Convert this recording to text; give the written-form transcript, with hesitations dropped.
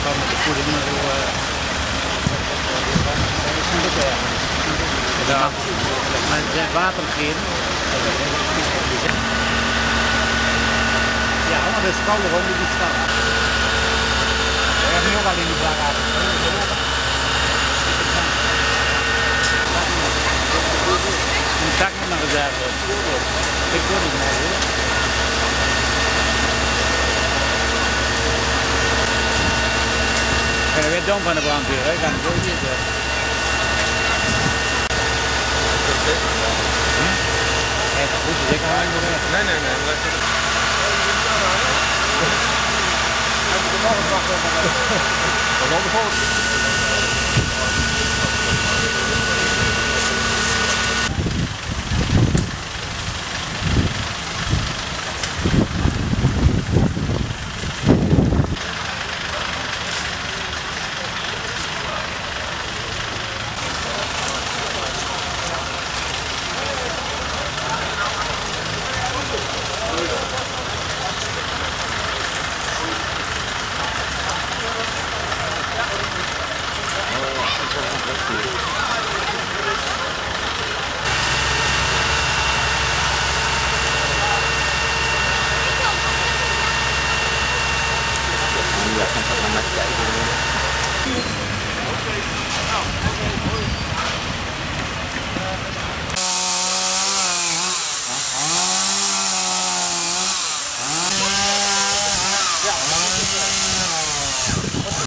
gewoon met de voeding, maar zo. Ja, maar het zijn watergeren. Ja, allemaal de schouder onder die stad. We hebben nu ook al in die vlag uit. Een tak met een reserve. Ik wil niet meer hoor. Ik ben weer dom van de brandweer, hè? Ik ga het zo niet zeggen. Even goed, dus ik ga hem weer. Nee. Hij moet er nog een dag over.